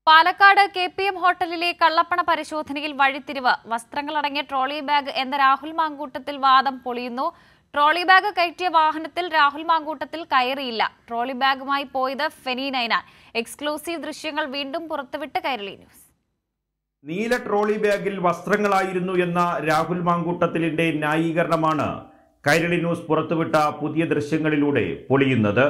Palakkad KPM ഹോട്ടലിലെ കള്ളപ്പണ പരിശോധനയിൽ വഴിത്തിരിവ് വസ്ത്രങ്ങളടങ്ങിയ ട്രോളി ബാഗ് എന്ന രാഹുൽ മാങ്കൂട്ടത്തിൽ വാദം പൊളിയുന്നു. ട്രോളി ബാഗ് കയറ്റിയ വാഹനത്തിൽ രാഹുൽ മാങ്കൂട്ടത്തിൽ കയറിയില്ല. ട്രോളി ബാഗുമായി പോയത് ഫെനി നൈനാൻ. എക്സ്ക്ലൂസീവ് ദൃശ്യങ്ങൾ വീണ്ടും പുറത്തുവിട്ട് കൈരളി ന്യൂസ്. നീല ട്രോളി ബാഗിൽ വസ്ത്രങ്ങളായിരുന്നു എന്ന രാഹുൽ മാങ്കൂട്ടത്തിലിന്റെ ന്യായീകരണമാണ് കൈരളി ന്യൂസ് പുറത്തുവിട്ട പുതിയ ദൃശ്യങ്ങളിലൂടെ പൊളിയുന്നത്.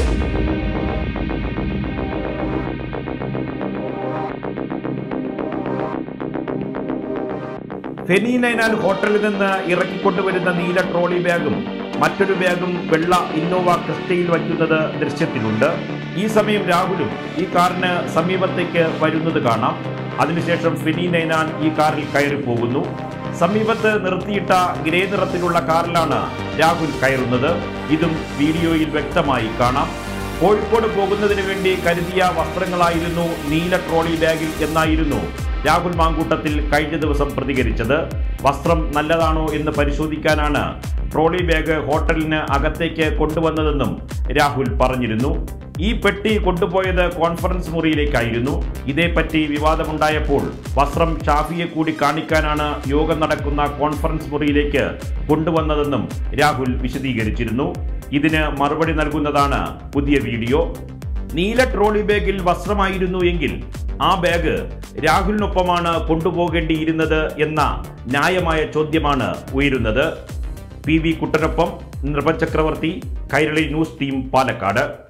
ഫെനി നൈനാൻ ഹോട്ടലിൽ നിന്ന് ഇറക്കിക്കൊണ്ടുവരുന്ന നീല ട്രോളി ബാഗും മറ്റൊരു ബാഗും വെള്ള ഇന്നോവ ക്രിസ്റ്റയിൽ വയ്ക്കുന്നത് ദൃശ്യത്തിലുണ്ട്. ഈ സമയം രാഹുലും ഈ കാറിന് സമീപത്തേക്ക് വരുന്നത് കാണാം. അതിനുശേഷം ഫെനി നൈനാൻ ഈ കാറിൽ കയറി പോകുന്നു. സമീപത്ത് നിർത്തിയിട്ട ഗ്രേ നിറത്തിലുള്ള കാറിലാണ് രാഹുൽ കയറുന്നത്. ഇതും വീഡിയോയിൽ വ്യക്തമായി കാണാം. കോഴിക്കോട് പോകുന്നതിന് വേണ്ടി കരുതിയ വസ്ത്രങ്ങളായിരുന്നു നീല ട്രോളി ബാഗിൽ എന്നായിരുന്നു രാഹുൽ മാങ്കൂട്ടത്തിൽ കഴിഞ്ഞ ദിവസം പ്രതികരിച്ചത്. വസ്ത്രം നല്ലതാണോ എന്ന് പരിശോധിക്കാനാണ് ട്രോളി ബാഗ് ഹോട്ടലിന് അകത്തേക്ക് കൊണ്ടുവന്നതെന്നും രാഹുൽ പറഞ്ഞിരുന്നു. ഈ പെട്ടി കൊണ്ടുപോയത് കോൺഫറൻസ് മുറിയിലേക്കായിരുന്നു. ഇതേപ്പറ്റി വിവാദമുണ്ടായപ്പോൾ വസ്ത്രം ഷാഫിയെ കൂടി കാണിക്കാനാണ് യോഗം നടക്കുന്ന കോൺഫറൻസ് മുറിയിലേക്ക് കൊണ്ടുവന്നതെന്നും രാഹുൽ വിശദീകരിച്ചിരുന്നു. ഇതിന് മറുപടി നൽകുന്നതാണ് പുതിയ വീഡിയോ. നീല ട്രോളി ബാഗിൽ വസ്ത്രമായിരുന്നു എങ്കിൽ ആ ബാഗ് രാഹുലിനൊപ്പമാണ് കൊണ്ടുപോകേണ്ടിയിരുന്നത് എന്ന ന്യായമായ ചോദ്യമാണ് ഉയരുന്നത്. PV കുട്ടനൊപ്പം നിർഭൻ ചക്രവർത്തി, കൈരളി ന്യൂസ് ടീം, പാലക്കാട്.